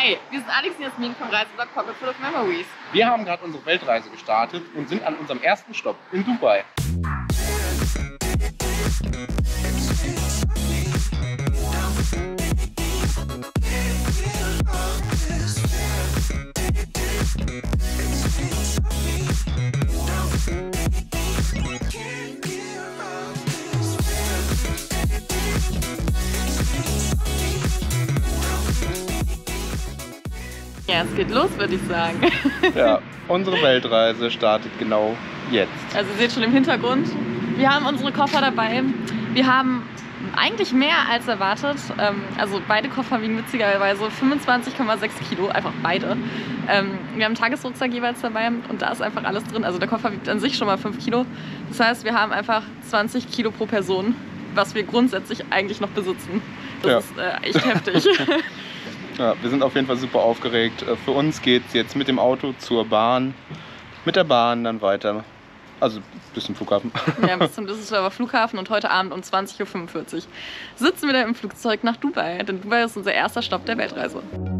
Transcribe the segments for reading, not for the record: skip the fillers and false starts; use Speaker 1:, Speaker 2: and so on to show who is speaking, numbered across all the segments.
Speaker 1: Hi, wir sind Alex und Jasmin vom Reiseblog Pocket Full of Memories.
Speaker 2: Wir haben gerade unsere Weltreise gestartet und sind an unserem ersten Stopp in Dubai.
Speaker 1: Ja, es geht los, würde ich sagen.
Speaker 2: Ja, unsere Weltreise startet genau jetzt.
Speaker 1: Also ihr seht schon im Hintergrund, wir haben unsere Koffer dabei. Wir haben eigentlich mehr als erwartet. Also beide Koffer wiegen witzigerweise 25,6 Kilo, einfach beide. Wir haben einen Tagesrucksack jeweils dabei und da ist einfach alles drin. Also der Koffer wiegt an sich schon mal 5 Kilo. Das heißt, wir haben einfach 20 Kilo pro Person, was wir grundsätzlich eigentlich noch besitzen. Das ist echt heftig.
Speaker 2: Ja, wir sind auf jeden Fall super aufgeregt. Für uns geht es jetzt mit dem Auto zur Bahn, mit der Bahn dann weiter, also bis zum Flughafen.
Speaker 1: Ja, bis zum Düsseldorfer Flughafen und heute Abend um 20:45 Uhr sitzen wir da im Flugzeug nach Dubai, denn Dubai ist unser erster Stopp der Weltreise.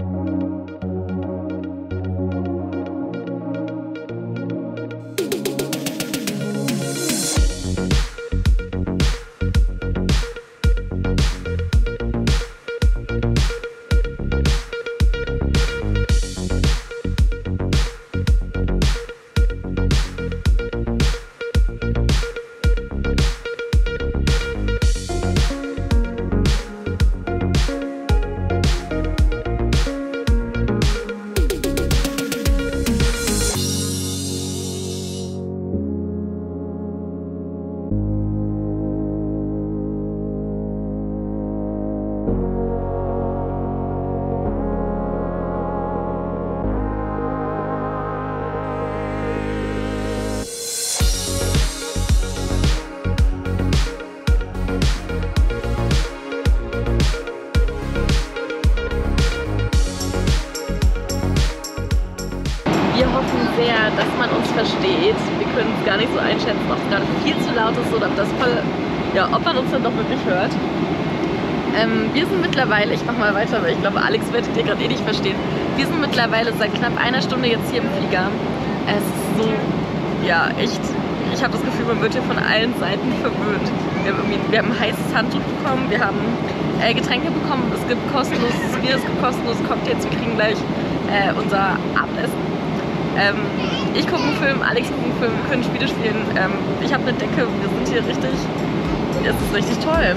Speaker 1: Wir hoffen sehr, dass man uns versteht. Wir können es gar nicht so einschätzen, ob es gerade viel zu laut ist oder ob man uns dann doch wirklich hört. Wir sind mittlerweile, ich mach mal weiter, weil ich glaube, Alex wird dir gerade nicht verstehen. Wir sind mittlerweile seit knapp einer Stunde jetzt hier im Flieger. Es ist so, ja, echt. Ich habe das Gefühl, man wird hier von allen Seiten verwöhnt. Wir haben ein heißes Handtuch bekommen, wir haben Getränke bekommen, es gibt kostenloses Bier, es gibt kostenlose Cocktails, wir kriegen gleich unser Abendessen. Ich gucke einen Film, Alex guckt einen Film, wir können Spiele spielen. Ich habe eine Decke, wir sind hier richtig, es ist richtig toll.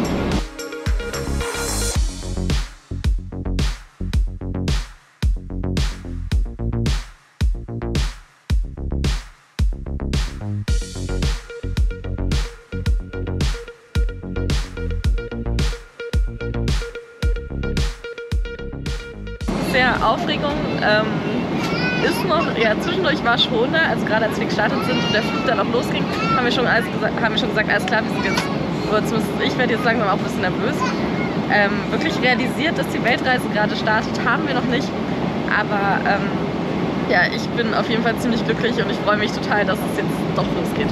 Speaker 1: Sehr Aufregung. Ist noch, ja, zwischendurch war schon da, also gerade als wir gestartet sind und der Flug dann auch losging, haben wir schon gesagt, alles klar, wir sind jetzt, oder zumindest ich werde jetzt langsam auch ein bisschen nervös. Wirklich realisiert, dass die Weltreise gerade startet, haben wir noch nicht, aber ja, ich bin auf jeden Fall ziemlich glücklich und ich freue mich total, dass es jetzt doch losgeht.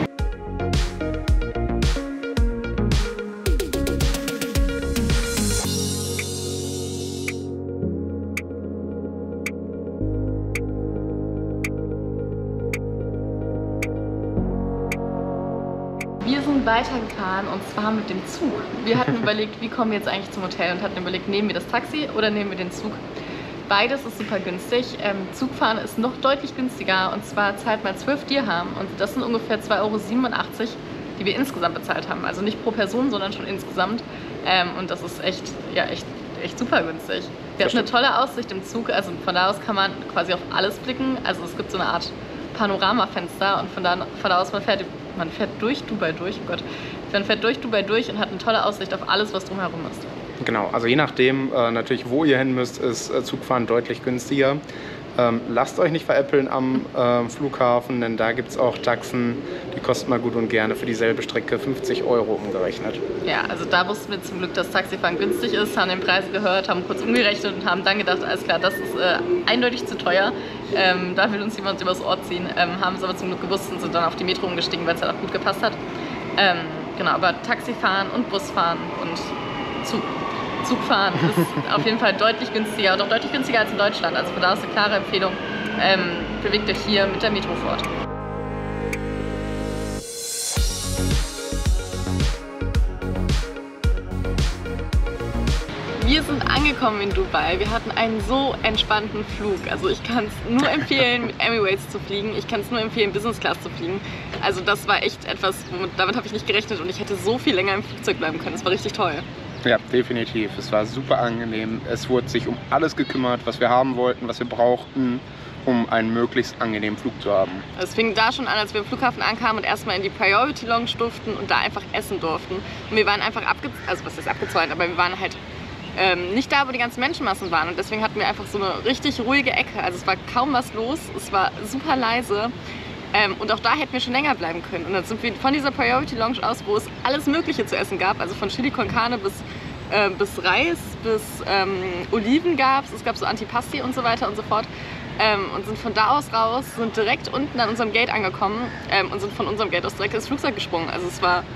Speaker 1: Wir sind weitergefahren und zwar mit dem Zug. Wir hatten überlegt, wie kommen wir jetzt eigentlich zum Hotel und hatten überlegt, nehmen wir das Taxi oder nehmen wir den Zug. Beides ist super günstig. Zugfahren ist noch deutlich günstiger und zwar zahlt man 12 Dirham und das sind ungefähr 2,87 €, die wir insgesamt bezahlt haben. Also nicht pro Person, sondern schon insgesamt. Und das ist echt super günstig. Wir hatten eine tolle Aussicht im Zug, also von da aus kann man quasi auf alles blicken. Also es gibt so eine Art Panoramafenster und von da aus man fährt durch Dubai durch, oh Gott. Man fährt durch Dubai durch und hat eine tolle Aussicht auf alles, was drumherum ist.
Speaker 2: Genau, also je nachdem natürlich, wo ihr hin müsst, ist Zugfahren deutlich günstiger. Lasst euch nicht veräppeln am Flughafen, denn da gibt es auch Taxen, die kosten mal gut und gerne für dieselbe Strecke 50 € umgerechnet.
Speaker 1: Ja, also da wussten wir zum Glück, dass Taxifahren günstig ist, haben den Preis gehört, haben kurz umgerechnet und haben dann gedacht, alles klar, das ist eindeutig zu teuer, da will uns jemand übers Ohr ziehen, haben es aber zum Glück gewusst und sind dann auf die Metro umgestiegen, weil es halt auch gut gepasst hat. Genau, aber Taxifahren und Busfahren und Zug. Zugfahren ist auf jeden Fall deutlich günstiger und auch deutlich günstiger als in Deutschland. Also von da ist eine klare Empfehlung. Bewegt euch hier mit der Metro fort. Wir sind angekommen in Dubai. Wir hatten einen so entspannten Flug. Also ich kann es nur empfehlen, mit Emirates zu fliegen. Ich kann es nur empfehlen, Business Class zu fliegen. Also das war echt etwas, damit habe ich nicht gerechnet und ich hätte so viel länger im Flugzeug bleiben können. Das war richtig toll. Ja,
Speaker 2: definitiv. Es war super angenehm. Es wurde sich um alles gekümmert, was wir haben wollten, was wir brauchten, um einen möglichst angenehmen Flug zu haben.
Speaker 1: Es fing da schon an, als wir am Flughafen ankamen und erstmal in die Priority Lounge durften und da einfach essen durften. Und wir waren einfach abgezäunt, aber wir waren halt nicht da, wo die ganzen Menschenmassen waren. Und deswegen hatten wir einfach so eine richtig ruhige Ecke. Also es war kaum was los, es war super leise. Und auch da hätten wir schon länger bleiben können. Und dann sind wir von dieser Priority Lounge aus, wo es alles Mögliche zu essen gab, also von Chili con Carne bis Reis, bis Oliven gab es gab so Antipasti und so weiter und so fort. Und sind von da aus raus, sind direkt unten an unserem Gate angekommen und sind von unserem Gate aus direkt ins Flugzeug gesprungen. Also es war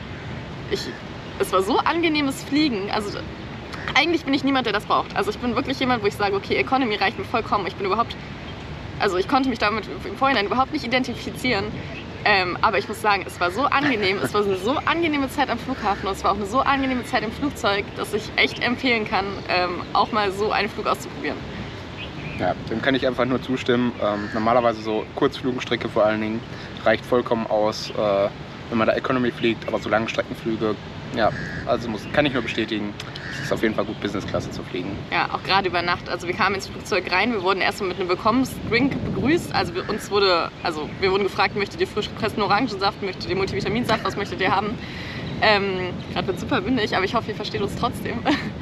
Speaker 1: so angenehmes Fliegen. Also eigentlich bin ich niemand, der das braucht. Also ich bin wirklich jemand, wo ich sage, okay, Economy reicht mir vollkommen. Ich konnte mich damit im Vorhinein überhaupt nicht identifizieren. Aber ich muss sagen, es war so angenehm. Es war eine so angenehme Zeit am Flughafen und es war auch eine so angenehme Zeit im Flugzeug, dass ich echt empfehlen kann, auch mal so einen Flug auszuprobieren.
Speaker 2: Ja, dem kann ich einfach nur zustimmen. Normalerweise so Kurzflugstrecke vor allen Dingen reicht vollkommen aus, wenn man da Economy fliegt, aber so Langstreckenflüge, ja, also kann ich nur bestätigen, es ist auf jeden Fall gut, Business-Klasse zu fliegen.
Speaker 1: Ja, auch gerade über Nacht. Also wir kamen ins Flugzeug rein, wir wurden erstmal mit einem Willkommensdrink begrüßt. Also wir wurden gefragt, möchtet ihr frisch gepressten Orangensaft, möchtet ihr Multivitaminsaft, was möchtet ihr haben? Gerade wird super windig, aber ich hoffe, ihr versteht uns trotzdem.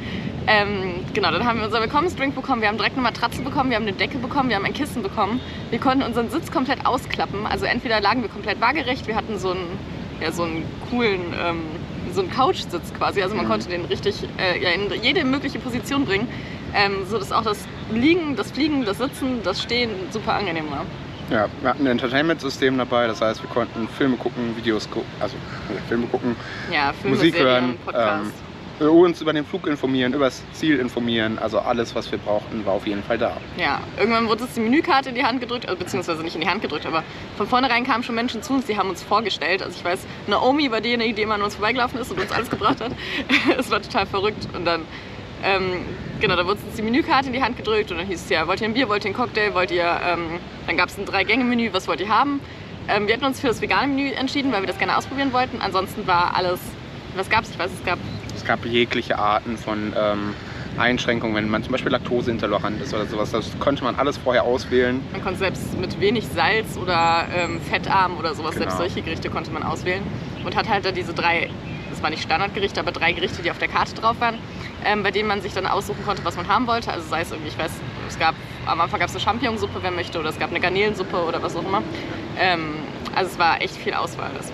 Speaker 1: Genau, dann haben wir unser Willkommensdrink bekommen, wir haben direkt eine Matratze bekommen, wir haben eine Decke bekommen, wir haben ein Kissen bekommen. Wir konnten unseren Sitz komplett ausklappen, also entweder lagen wir komplett waagerecht, wir hatten so einen coolen, so einen Couchsitz quasi, also man konnte den richtig in jede mögliche Position bringen, sodass auch das Liegen, das Fliegen, das Sitzen, das Stehen super angenehm war.
Speaker 2: Ja, wir hatten ein Entertainment-System dabei, das heißt, wir konnten Filme gucken, Filme gucken,
Speaker 1: ja, Filme,
Speaker 2: Musik
Speaker 1: Serien,
Speaker 2: hören,
Speaker 1: Podcast.
Speaker 2: Uns über den Flug informieren, über das Ziel informieren, also alles, was wir brauchten, war auf jeden Fall da.
Speaker 1: Ja, irgendwann wurde uns die Menükarte in die Hand gedrückt, also, beziehungsweise nicht in die Hand gedrückt, aber von vornherein kamen schon Menschen zu uns, die haben uns vorgestellt. Also ich weiß, Naomi war diejenige, die immer an uns vorbeigelaufen ist und uns alles gebracht hat. Es war total verrückt und dann, genau, da wurde uns die Menükarte in die Hand gedrückt und dann hieß es ja, wollt ihr ein Bier, wollt ihr einen Cocktail, dann gab es ein 3-Gänge-Menü, was wollt ihr haben? Wir hatten uns für das vegane Menü entschieden, weil wir das gerne ausprobieren wollten. Ansonsten war alles, was gab es? Ich weiß,
Speaker 2: es gab jegliche Arten von Einschränkungen, wenn man zum Beispiel laktoseintolerant ist oder sowas. Das konnte man alles vorher auswählen.
Speaker 1: Man konnte selbst mit wenig Salz oder fettarm oder sowas,
Speaker 2: Genau.
Speaker 1: Selbst solche Gerichte konnte man auswählen. Und hat halt da diese 3, das waren nicht Standardgerichte, aber 3 Gerichte, die auf der Karte drauf waren, bei denen man sich dann aussuchen konnte, was man haben wollte. Also sei es irgendwie, ich weiß, am Anfang gab es eine Champignonsuppe, wer möchte, oder es gab eine Garnelensuppe oder was auch immer. Also es war echt viel Auswahl, das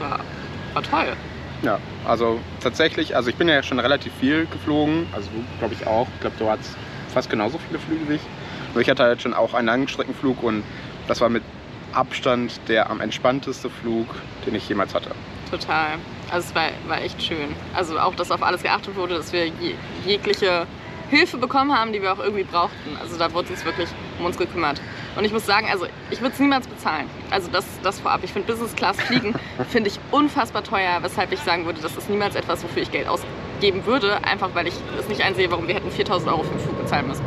Speaker 1: war toll.
Speaker 2: Ja, also tatsächlich, also ich bin ja schon relativ viel geflogen, also du glaube ich auch. Ich glaube, du hattest fast genauso viele Flüge wie ich. Nur ich hatte halt schon auch einen Langstreckenflug und das war mit Abstand der am entspannteste Flug, den ich jemals hatte.
Speaker 1: Total. Also es war echt schön. Also auch, dass auf alles geachtet wurde, dass wir jegliche Hilfe bekommen haben, die wir auch irgendwie brauchten. Also da wurde uns wirklich um uns gekümmert. Und ich muss sagen, also ich würde es niemals bezahlen. Also das vorab. Ich finde Business Class fliegen finde ich unfassbar teuer, weshalb ich sagen würde, das ist niemals etwas, wofür ich Geld ausgeben würde, einfach weil ich es nicht einsehe, warum wir hätten 4.000 € für den Flug bezahlen müssen.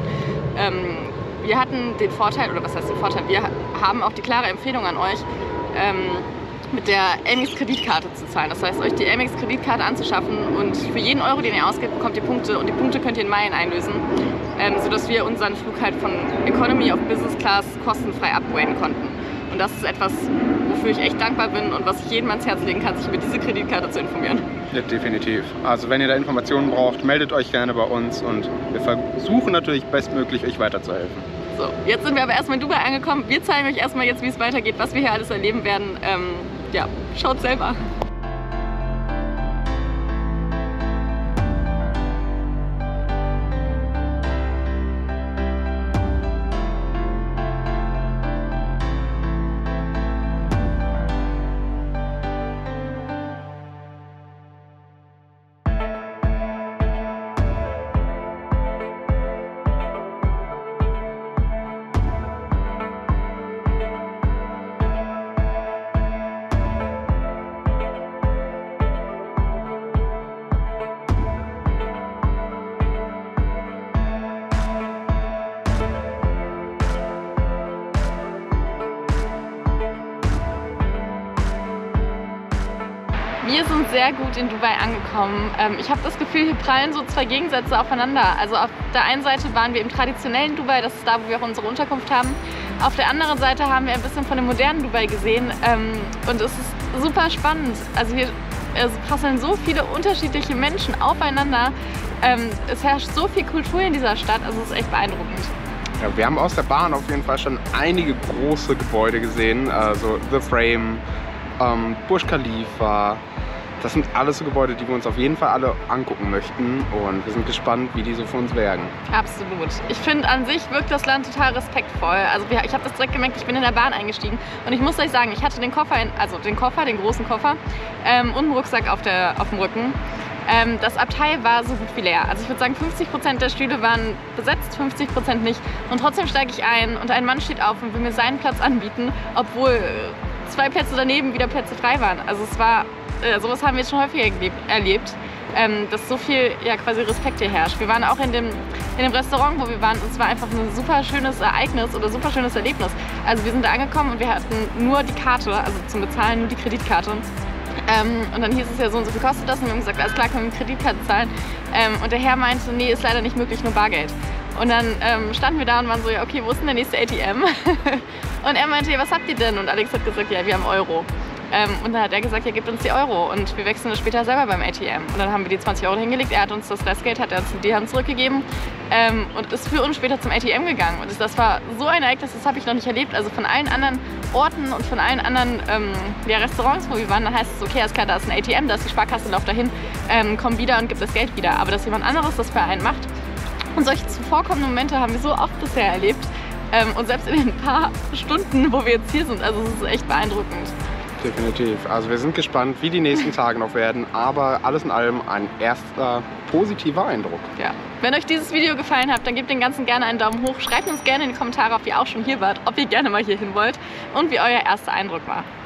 Speaker 1: Wir hatten den Vorteil, oder was heißt den Vorteil, wir haben auch die klare Empfehlung an euch, mit der Amex Kreditkarte zu zahlen. Das heißt, euch die Amex Kreditkarte anzuschaffen und für jeden Euro, den ihr ausgebt, bekommt ihr Punkte und die Punkte könnt ihr in Meilen einlösen, sodass wir unseren Flug halt von Economy auf Business Class kostenfrei upgraden konnten. Und das ist etwas, wofür ich echt dankbar bin und was ich jedem ans Herz legen kann, sich über diese Kreditkarte zu informieren.
Speaker 2: Ja, definitiv. Also wenn ihr da Informationen braucht, meldet euch gerne bei uns und wir versuchen natürlich bestmöglich, euch weiterzuhelfen.
Speaker 1: So, jetzt sind wir aber erstmal in Dubai angekommen. Wir zeigen euch erstmal jetzt, wie es weitergeht, was wir hier alles erleben werden. Ja, schaut selber. Wir sind sehr gut in Dubai angekommen. Ich habe das Gefühl, hier prallen so zwei Gegensätze aufeinander. Also auf der einen Seite waren wir im traditionellen Dubai, das ist da, wo wir auch unsere Unterkunft haben. Auf der anderen Seite haben wir ein bisschen von dem modernen Dubai gesehen und es ist super spannend. Also hier prasseln so viele unterschiedliche Menschen aufeinander. Es herrscht so viel Kultur in dieser Stadt, also es ist echt beeindruckend.
Speaker 2: Ja, wir haben aus der Bahn auf jeden Fall schon einige große Gebäude gesehen, also The Frame, Burj Khalifa. Das sind alles so Gebäude, die wir uns auf jeden Fall alle angucken möchten und wir sind gespannt, wie die so für uns wirken. Absolut.
Speaker 1: Ich finde, an sich wirkt das Land total respektvoll. Also ich habe das direkt gemerkt, ich bin in der Bahn eingestiegen und ich muss euch sagen, ich hatte den Koffer, den großen Koffer und einen Rucksack auf dem Rücken. Das Abteil war so gut wie leer. Also ich würde sagen, 50% der Stühle waren besetzt, 50% nicht. Und trotzdem steige ich ein und ein Mann steht auf und will mir seinen Platz anbieten, obwohl 2 Plätze daneben wieder Plätze frei waren. Also es war, sowas haben wir jetzt schon häufiger erlebt, dass so viel quasi Respekt hier herrscht. Wir waren auch in dem Restaurant, wo wir waren, und es war einfach ein super schönes Ereignis oder super schönes Erlebnis. Also wir sind da angekommen und wir hatten nur die Karte, also zum Bezahlen nur die Kreditkarte. Und dann hieß es ja so und so viel kostet das und wir haben gesagt, alles klar, können wir mit Kreditkarte zahlen. Und der Herr meinte, nee, ist leider nicht möglich, nur Bargeld. Und dann standen wir da und waren so, ja okay, wo ist denn der nächste ATM? Und er meinte, ja, was habt ihr denn? Und Alex hat gesagt, ja, wir haben Euro. Und dann hat er gesagt, ja, gebt uns die Euro und wir wechseln das später selber beim ATM. Und dann haben wir die 20 Euro hingelegt, er hat uns das Restgeld, hat er uns in die Hand zurückgegeben und ist für uns später zum ATM gegangen. Und das war so ein Ereignis, das habe ich noch nicht erlebt. Also von allen anderen Orten und von allen anderen Restaurants, wo wir waren, dann heißt es, okay, alles klar, da ist ein ATM, da ist die Sparkasse, lauf dahin, komm wieder und gib das Geld wieder. Aber dass jemand anderes das für einen macht. Und solche zuvorkommenden Momente haben wir so oft bisher erlebt. Und selbst in den paar Stunden, wo wir jetzt hier sind, also es ist echt beeindruckend.
Speaker 2: Definitiv. Also wir sind gespannt, wie die nächsten Tage noch werden, aber alles in allem ein erster positiver Eindruck.
Speaker 1: Ja. Wenn euch dieses Video gefallen hat, dann gebt dem Ganzen gerne einen Daumen hoch. Schreibt uns gerne in die Kommentare, ob ihr auch schon hier wart, ob ihr gerne mal hier hin wollt und wie euer erster Eindruck war.